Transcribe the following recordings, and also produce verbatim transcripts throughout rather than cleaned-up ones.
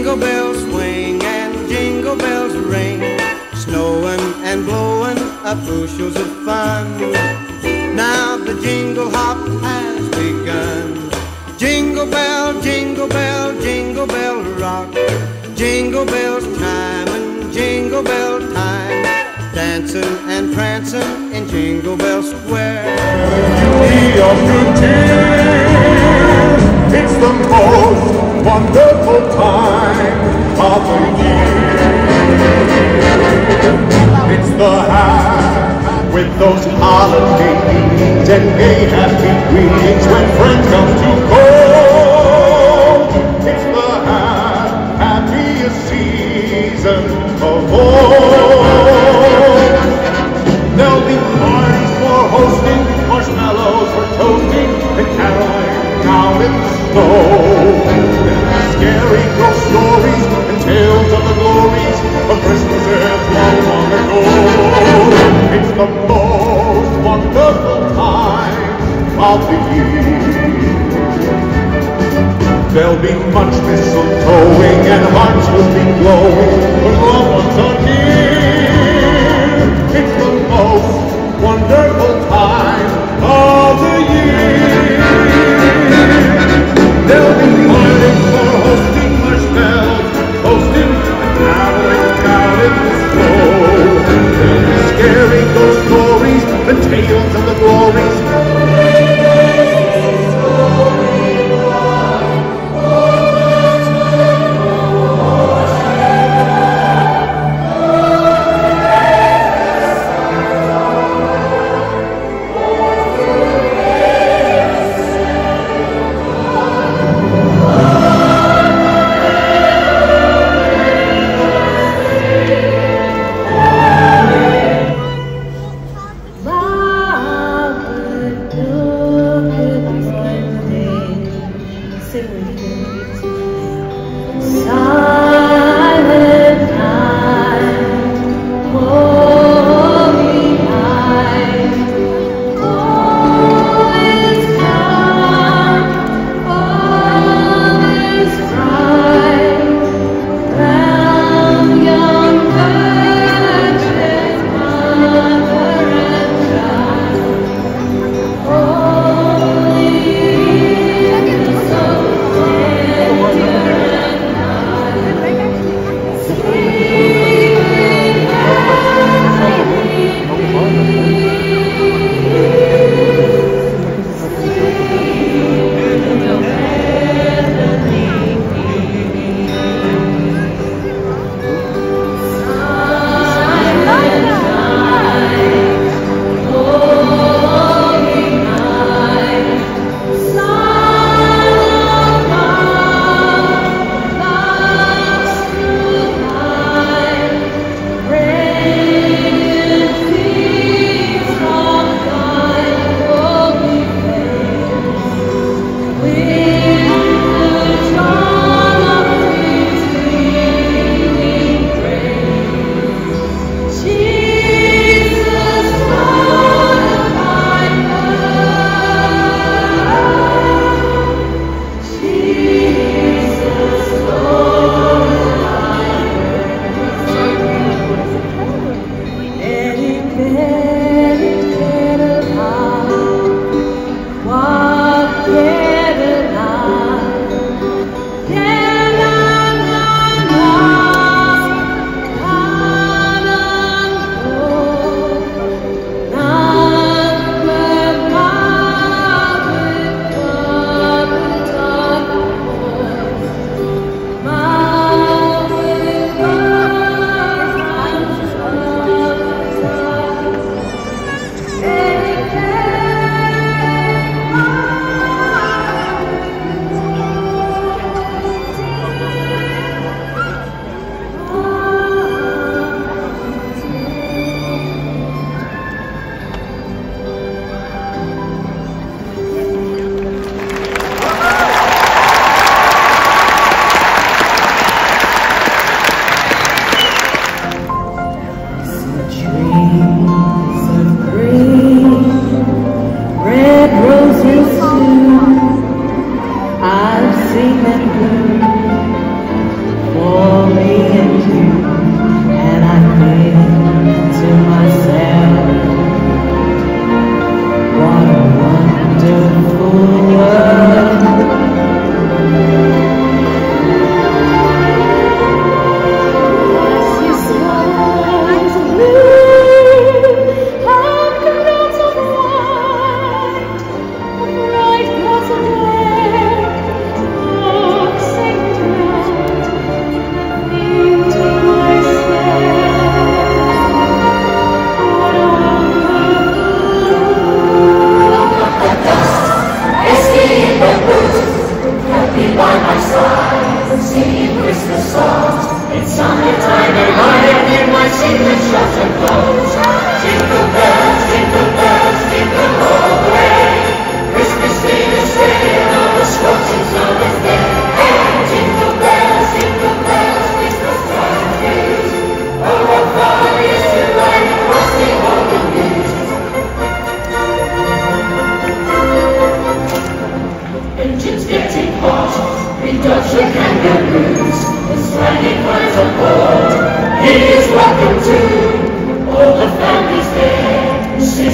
Jingle bells swing and jingle bells ring, snowing and blowing up bushels of fun. Now the jingle hop has begun. Jingle bell, jingle bell, jingle bell rock, jingle bells chime and jingle bell time, dancing and prancing in Jingle Bell Square. Beauty of good cheer, it's the most wonderful time of the year. It's the hat with those holiday greetings and gay happy greetings when friends come to call. It's the hat, happiest season of all. There'll be parties for hosting, marshmallows for toasting, and caroling out in the snow. There'll be scary ghost stories and tales of the glories of Christmases long, long ago. It's the most wonderful time of the year. There'll be much mistletoeing and hearts will be glowing when loved ones are near. It's the most wonderful time of the year. There'll be parties for hosting, marshmallows, toasting, and caroling out in the snow. There'll be scary ghost stories and tales of the glories.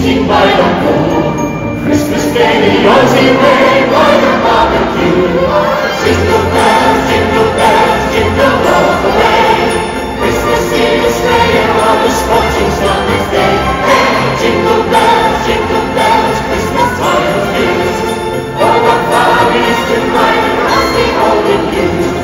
sing by the pool. Christmas Day, the Aussie way, by the barbecue. Jingle bells, jingle bells, jingle all the way. Christmas is straying on the scorching summer's day. Hey, jingle bells, jingle bells, Christmas time is. Oh, what fun it is to ride across the golden hills.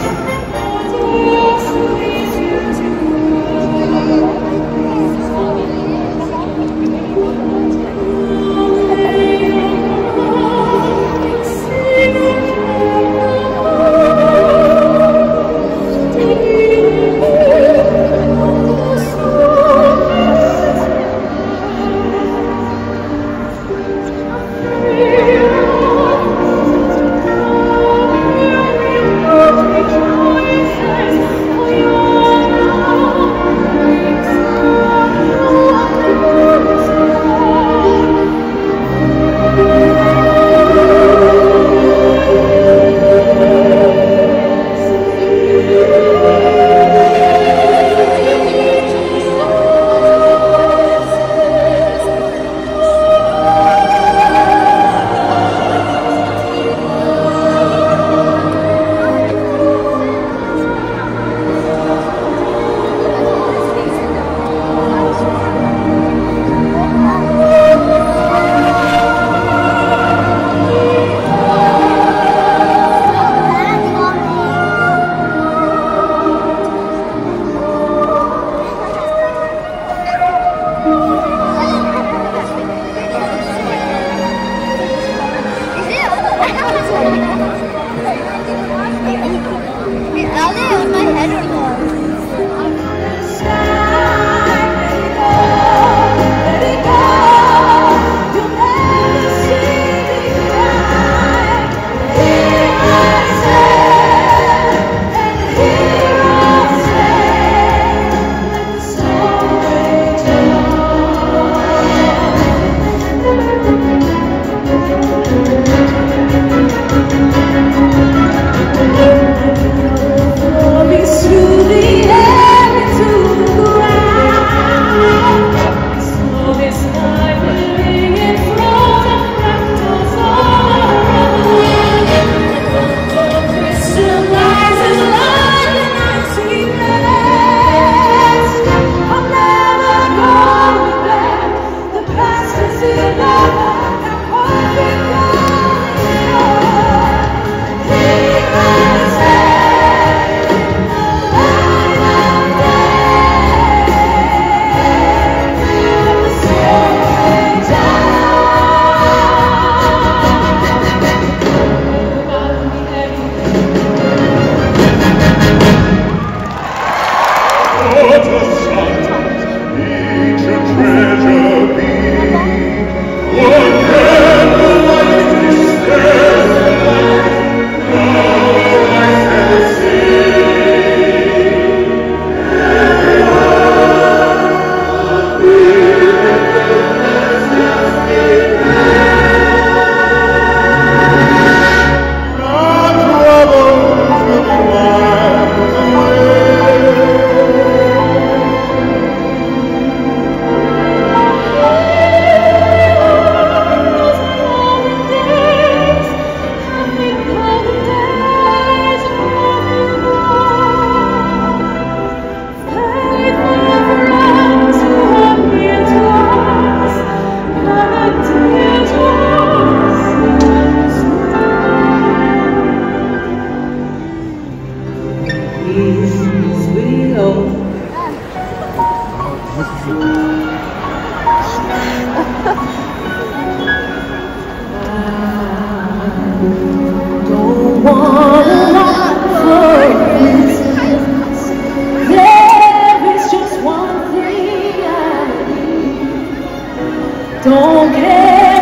Don't care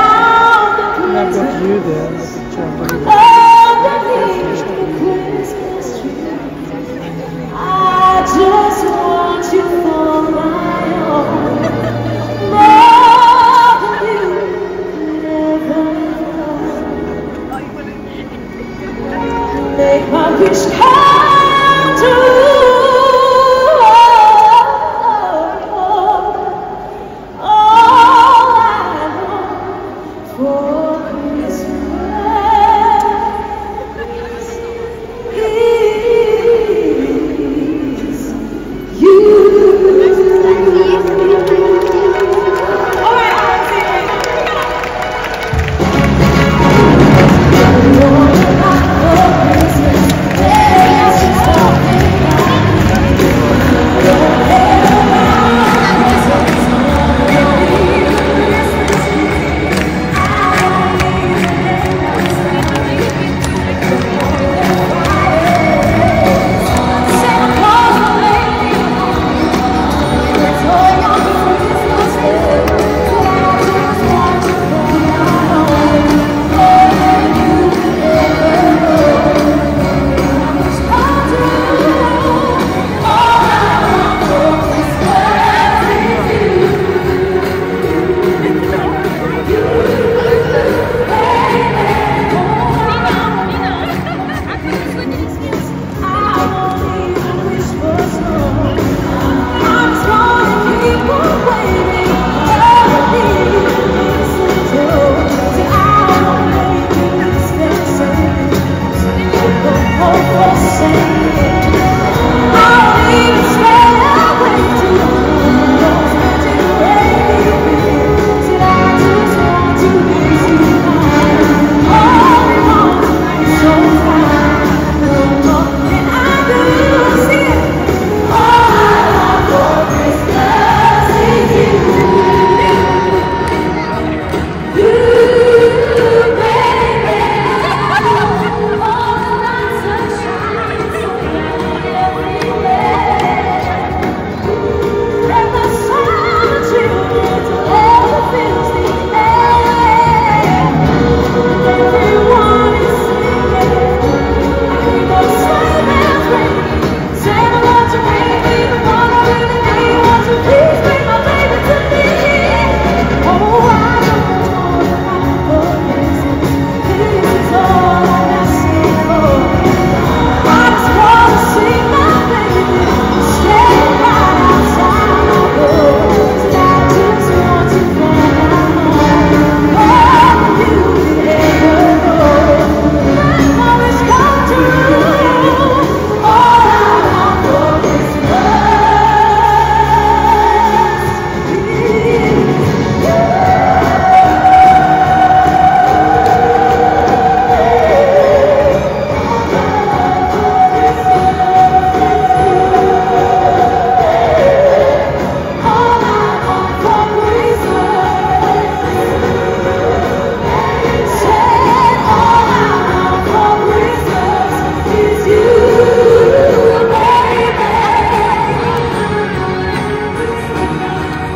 about the Christmas underneath the Christmas tree. I just want you for my own, more than you ever know. Make my wish come true. All I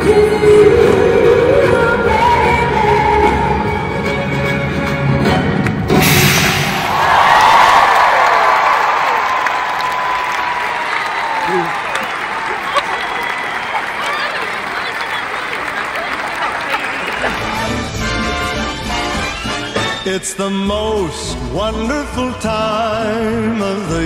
It's the most wonderful time of the